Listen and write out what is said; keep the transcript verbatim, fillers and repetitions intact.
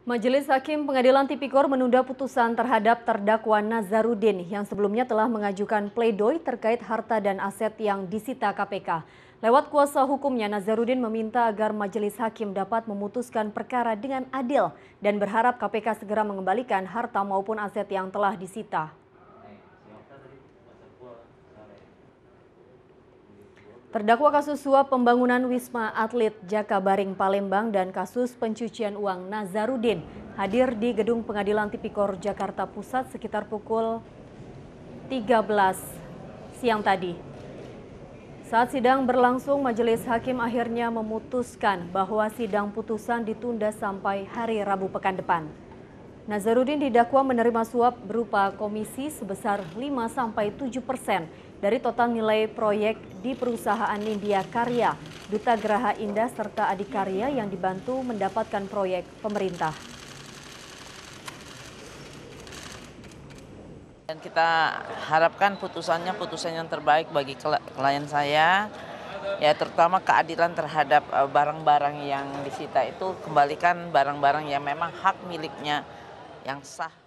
Majelis Hakim Pengadilan Tipikor menunda putusan terhadap terdakwa Nazarudin yang sebelumnya telah mengajukan pledoi terkait harta dan aset yang disita K P K. Lewat kuasa hukumnya, Nazarudin meminta agar Majelis Hakim dapat memutuskan perkara dengan adil dan berharap K P K segera mengembalikan harta maupun aset yang telah disita. Terdakwa kasus suap pembangunan Wisma Atlet Jakabaring Palembang dan kasus pencucian uang Nazarudin hadir di Gedung Pengadilan Tipikor Jakarta Pusat sekitar pukul tiga belas siang tadi. Saat sidang berlangsung, Majelis Hakim akhirnya memutuskan bahwa sidang putusan ditunda sampai hari Rabu pekan depan. Nazarudin didakwa menerima suap berupa komisi sebesar lima sampai tujuh persen dari total nilai proyek di perusahaan Nindya Karya, Duta Geraha Indah serta Adikarya yang dibantu mendapatkan proyek pemerintah. Dan kita harapkan putusannya putusan yang terbaik bagi klien saya, ya terutama keadilan terhadap barang-barang yang disita itu, kembalikan barang-barang yang memang hak miliknya yang sah.